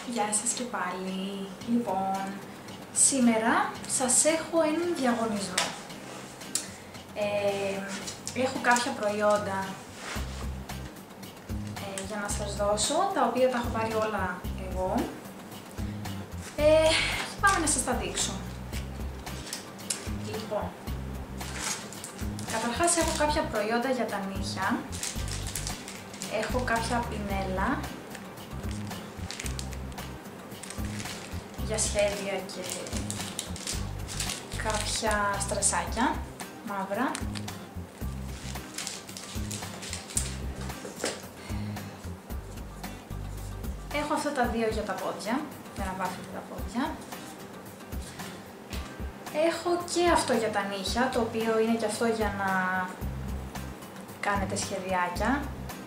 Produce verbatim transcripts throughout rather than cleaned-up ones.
Γεια σας και πάλι. Λοιπόν, σήμερα σας έχω έναν διαγωνισμό. Ε, έχω κάποια προϊόντα ε, για να σας δώσω, τα οποία τα έχω πάρει όλα εγώ. Ε, πάμε να σας τα δείξω. Λοιπόν, καταρχάς έχω κάποια προϊόντα για τα νύχια. Έχω κάποια πινέλα για σχέδια και κάποια στρασάκια μαύρα. Έχω αυτά τα δύο για τα πόδια, για να βάφετε τα πόδια. Έχω και αυτό για τα νύχια, το οποίο είναι και αυτό για να κάνετε σχεδιάκια.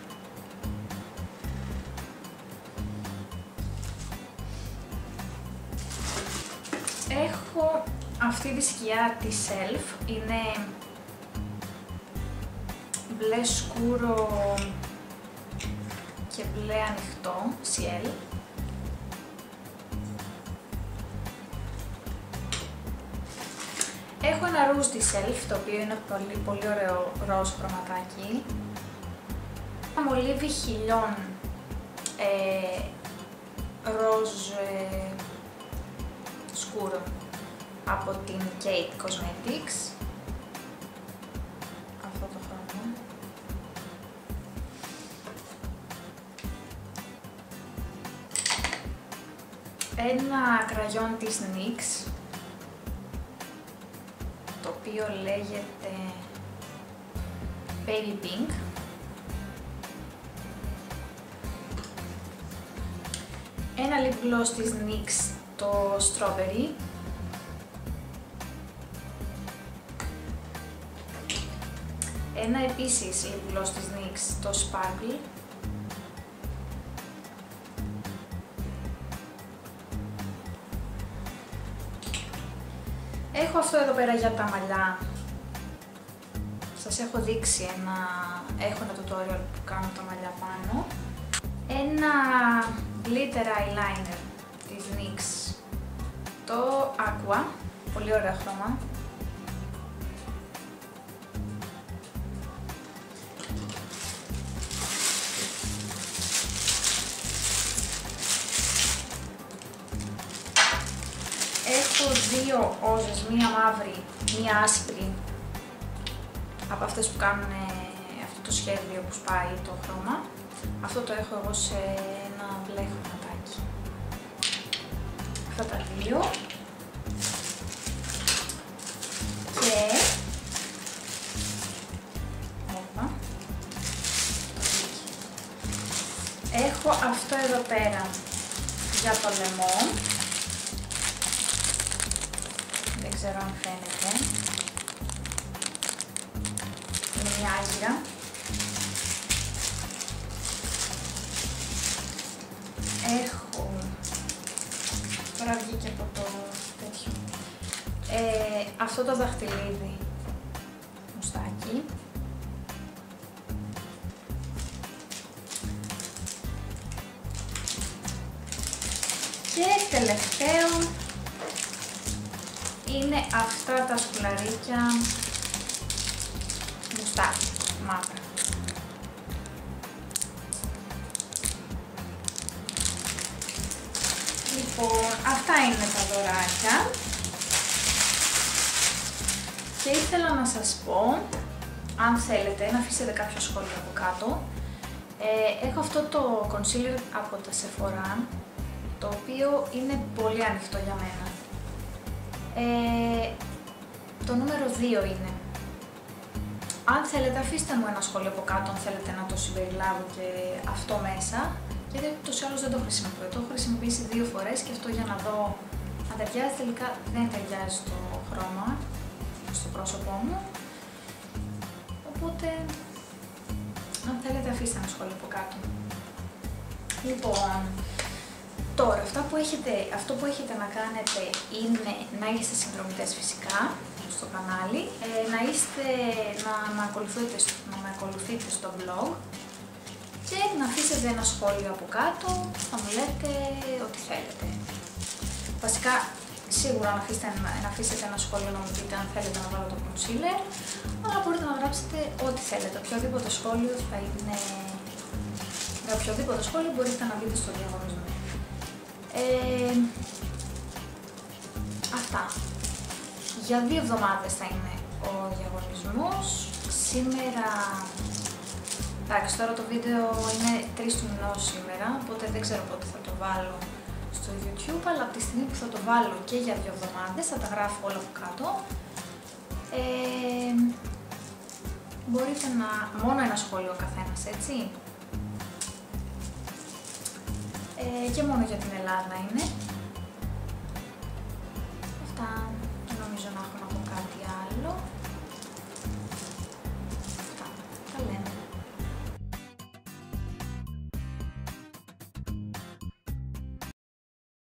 Έχω αυτή τη σκιά τη Self, είναι μπλε σκούρο και μπλε ανοιχτό, Ciel. Έχω ένα ρούζ τη Self, το οποίο είναι πολύ, πολύ ωραίο ροζ χρωματάκι. Ένα μολύβι χιλιών ε, ροζ ε, σκούρο από την Kate Cosmetics. Αυτό το χρώμα. Ένα κραγιόν της νίξ, το οποίο λέγεται Baby Pink. Ένα lip gloss της νίξ, το Strawberry. Ένα επίσης lip gloss της νίξ, το Sparkle. Έχω αυτό εδώ πέρα για τα μαλλιά. Σας έχω δείξει ένα, έχω ένα tutorial που κάνω τα μαλλιά πάνω. Ένα glitter eyeliner της νίξ, το Aqua, πολύ ωραίο χρώμα. Έχω δύο όζες, μία μαύρη, μία άσπρη, από αυτές που κάνουν αυτό το σχέδιο που σπάει το χρώμα. Αυτό το έχω εγώ σε ένα μπλε χρωματάκι. Αυτά τα δύο. Και Όπα. Έχω αυτό εδώ πέρα για το λαιμό. Δεν ξέρω αν φαίνεται. Είναι μια άγυρα. Έχω, τώρα βγήκε από το τέτοιο, ε, αυτό το δαχτυλίδι μουστάκι. Και τελευταίο είναι αυτά τα σκουλαρίκια μουστάκι, μαύρα. Λοιπόν, αυτά είναι τα δωράκια και ήθελα να σας πω, αν θέλετε, να αφήσετε κάποιο σχόλιο από κάτω. Ε, έχω αυτό το concealer από τα Sephora, το οποίο είναι πολύ ανοιχτό για μένα. Ε, το νούμερο δύο είναι. Αν θέλετε, αφήστε μου ένα σχόλιο από κάτω, αν θέλετε να το συμπεριλάβω και αυτό μέσα. Γιατί ούτως ή άλλως δεν το χρησιμοποιώ. Το έχω χρησιμοποιήσει δύο φορές και αυτό για να δω αν ταιριάζει. Τελικά δεν ταιριάζει το χρώμα στο πρόσωπό μου. Οπότε, αν θέλετε, αφήστε ένα σχόλιο από κάτω. Λοιπόν, τώρα αυτά που έχετε, αυτό που έχετε να κάνετε είναι να είστε συνδρομητές φυσικά στο κανάλι, ε, να, είστε, να, με ακολουθείτε, να με ακολουθείτε στο blog και να αφήσετε ένα σχόλιο από κάτω, θα μου λέτε ό,τι θέλετε. Φυσικά, σίγουρα να αφήσετε, να αφήσετε ένα σχόλιο να μου πείτε αν θέλετε να βάλω το concealer, αλλά μπορείτε να γράψετε ό,τι θέλετε. Οποιοδήποτε σχόλιο θα είναι... Για οποιοδήποτε σχόλιο μπορείτε να μπείτε στο διαγωνισμό. Ε, αυτά. Για δύο εβδομάδες θα είναι ο διαγωνισμός. Σήμερα... Εντάξει, τώρα το βίντεο είναι τρεις του μηνός σήμερα, οπότε δεν ξέρω πότε θα το βάλω στο YouTube, αλλά από τη στιγμή που θα το βάλω και για δύο εβδομάδες, θα τα γράφω όλα από κάτω. Ε, μπορείτε να... μόνο ένα σχόλιο ο καθένας, έτσι. Ε, και μόνο για την Ελλάδα είναι. Αυτά, δεν νομίζω να έχω να πω κάτι άλλο.